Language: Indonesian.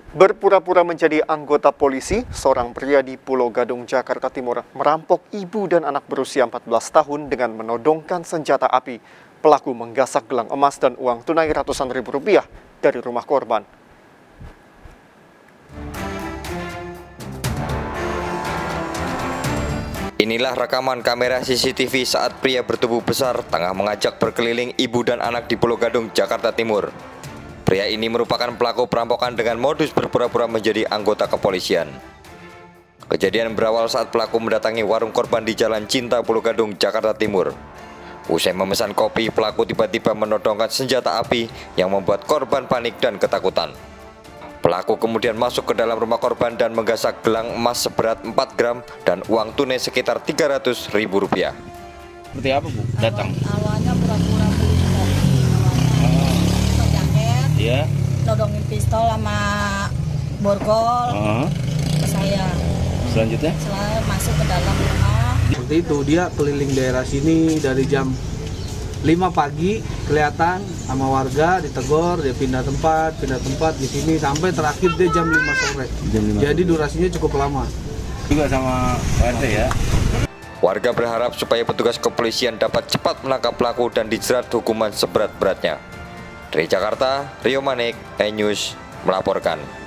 Berpura-pura menjadi anggota polisi, seorang pria di Pulau Gadung, Jakarta Timur merampok ibu dan anak berusia 14 tahun dengan menodongkan senjata api. Pelaku menggasak gelang emas dan uang tunai ratusan ribu rupiah dari rumah korban. Inilah rekaman kamera CCTV saat pria bertubuh besar tengah mengajak berkeliling ibu dan anak di Pulau Gadung, Jakarta Timur. Pria ini merupakan pelaku perampokan dengan modus berpura-pura menjadi anggota kepolisian. Kejadian berawal saat pelaku mendatangi warung korban di Jalan Cinta, Pulau Gadung, Jakarta Timur. Usai memesan kopi, pelaku tiba-tiba menodongkan senjata api yang membuat korban panik dan ketakutan. Pelaku kemudian masuk ke dalam rumah korban dan menggasak gelang emas seberat 4 gram dan uang tunai sekitar Rp300.000. Seperti apa, Bu? Datang? Awalnya pura-pura beli kopi, pakai jaket, Iya. nodongin pistol sama borgol ke saya. Selanjutnya? Setelah masuk ke dalam rumah. Seperti itu, dia keliling daerah sini dari jam 5 pagi kelihatan sama warga, ditegur, dia pindah tempat di sini sampai terakhir dia jam 5 sore. Jadi durasinya cukup lama. Juga sama RT ya. Warga berharap supaya petugas kepolisian dapat cepat menangkap pelaku dan dijerat hukuman seberat-beratnya. Dari Jakarta, Rio Manik, iNews melaporkan.